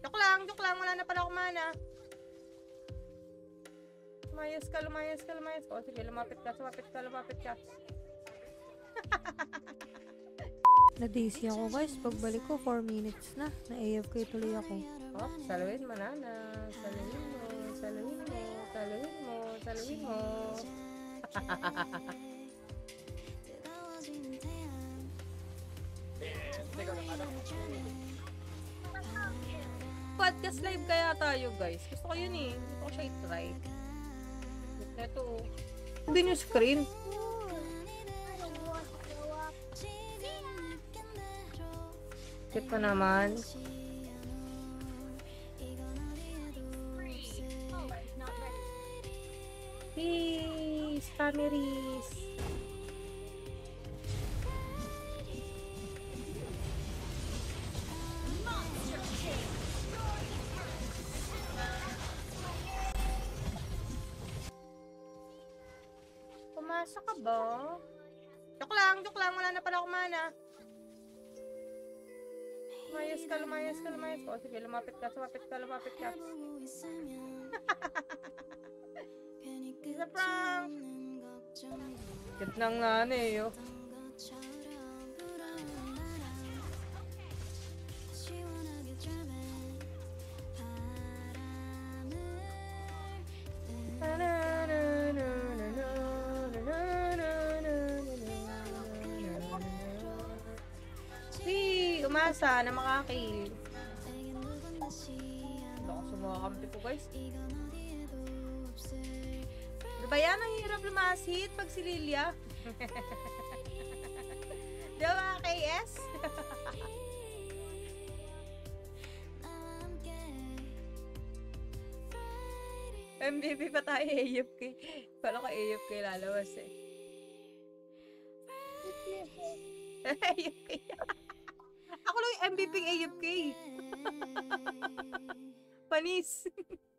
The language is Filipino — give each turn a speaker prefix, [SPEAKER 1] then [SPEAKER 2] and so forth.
[SPEAKER 1] Joke lang, wala na pala akong mana. Lumayas ka. O, sige, lumapit ka.
[SPEAKER 2] Na-DC ako guys, pagbalik ko 4 minutes na. Na-AFK tuloy ako.
[SPEAKER 1] Oh, saluhin mo, Nana. Saluhin mo. Podcast live kaya tayo, guys. Gusto ko yun eh. Gusto ko siya i-try. Ito oh. Hindi yung screen. Cute pa naman. Peace! Families! Pumasok ka ba? Joke lang, wala na pala akong mana. Lumayas ka. O, sige, lumapit ka. It's a prank! Cute nang nanay, oh. Umasa na makakil. Lakas sa mga kampi ko, guys. Ano ba yan? Ang hirap lumasit pag si Lilia. Di ba mga KS? MVP pa tayo AFK. Pala ka AFK lalawas eh. AFK. Ako lang yung MVP AFK. Panis.